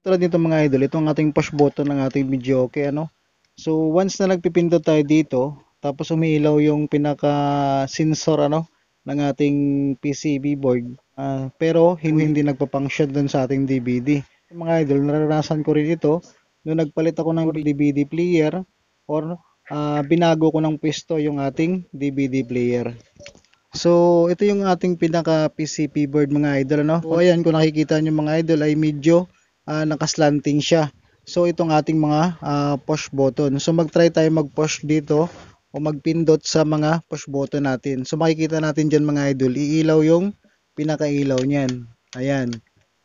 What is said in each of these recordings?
Tulad nito mga idol, ito ang ating push button ng ating video, okay, ano. So once na nagpipindot tayo dito, tapos umiilaw yung pinaka sensor ano ng ating PCB board. Pero hindi nagpa-function dun sa ating DVD. Mga idol, naranasan ko rin ito nung nagpalit ako ng DVD player or binago ko ng pwesto yung ating DVD player. So, ito yung ating pinaka PCB board mga idol, ano? So, ayan, kung nakikita nyo mga idol ay medyo nakaslanting siya. So, itong ating mga push button. So, mag-try tayo mag-push dito o magpindot sa mga push button natin. So, makikita natin dyan mga idol, iilaw yung pinaka-ilaw niyan. Ayan.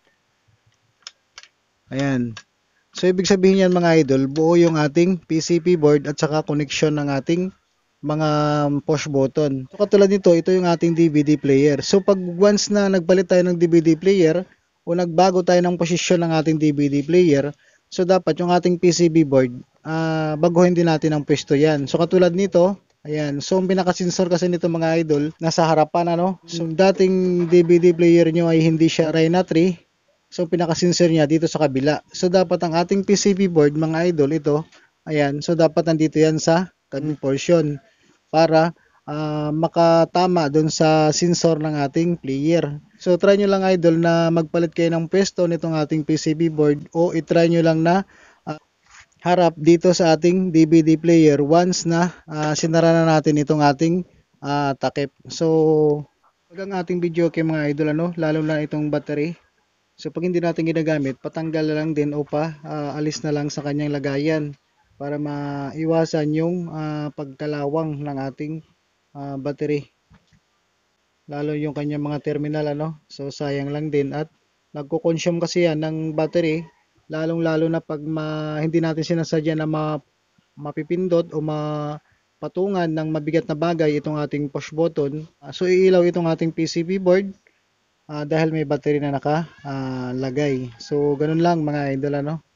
Ayan. So, ibig sabihin yan mga idol, buo yung ating PCB board at saka connection ng ating mga push button. So, katulad nito, ito yung ating DVD player. So, pag once na nagpalit tayo ng DVD player o nagbago tayo ng posisyon ng ating DVD player, so dapat yung ating PCB board, baguhin din natin ang pwesto yan. So, katulad nito, ayan. So, ang pinaka-sensor kasi nito mga idol, nasa harapan ano. So, dating DVD player nyo ay hindi siya Rhino 3. So, pinaka-sensor niya dito sa kabila. So, dapat ang ating PCB board, mga idol, ito, ayan. So, dapat nandito yan sa kabing portion para makatama doon sa sensor ng ating player. So, try nyo lang idol na magpalit kayo ng pwesto nitong ating PCB board o itry nyo lang na harap dito sa ating DVD player once na sinara na natin itong ating takip. So, pag ang ating video kay mga idol, ano, lalo na itong battery, so pag hindi natin ginagamit, patanggal na lang din o alis na lang sa kanyang lagayan para maiwasan yung pagkalawang ng ating battery. Lalo yung kanyang mga terminal ano. So sayang lang din at nagko-consume kasi yan ng battery, lalong-lalo na pag hindi natin sinasadya na mapipindot o mapatungan ng mabigat na bagay itong ating push button. So iilaw itong ating PCB board dahil may battery na nakalagay. So, ganun lang mga idol, ano.